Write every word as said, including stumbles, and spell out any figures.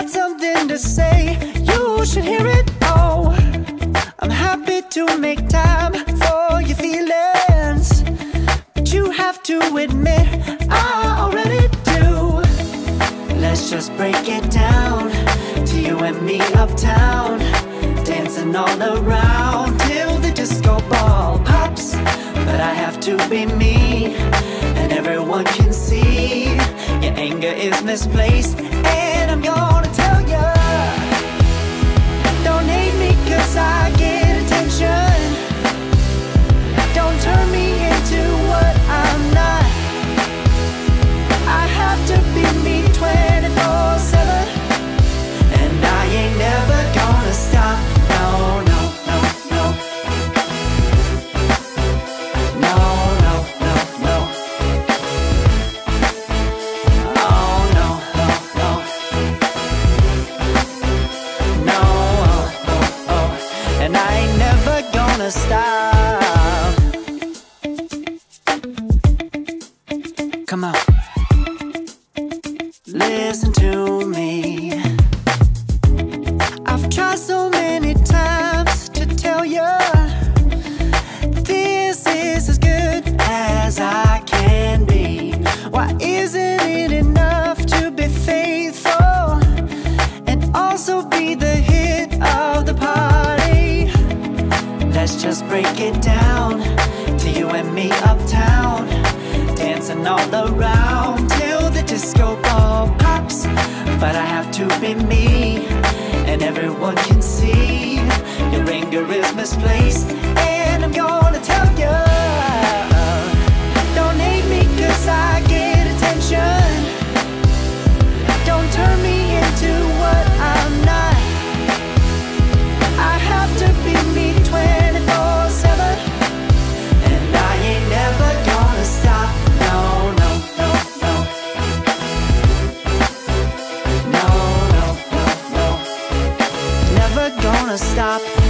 got something to say, you should hear it. Oh, I'm happy to make time for your feelings, but you have to admit I already do. Let's just break it down to you and me uptown, dancing all around till the disco ball pops. But I have to be me, and everyone can see your anger is misplaced. And I'm gonna tell ya, don't hate me cause I get attention. Don't turn me into what I'm not. I have to be me twenty-four seven, and I ain't never gonna stop. No, no, no, no. No, no, no, no. Oh, no, no, no. No, oh, oh, oh. And I ain't never gonna stop. Come on. Listen to me. I've tried so many times to tell you this is as good as I can be. Why isn't it enough to be faithful and also be the hit of the party? Let's just break it down to you and me uptown, dancing all around till the disco ball pops. But I have to be me, and everyone can see your anger is misplaced. And I'm gonna tell you, don't hate me cause I get attention. Don't turn me into what I'm not. I have to be me twenty-four seven, and I ain't never gonna stop. No, no, no, no. No, no, no, no. Never gonna stop.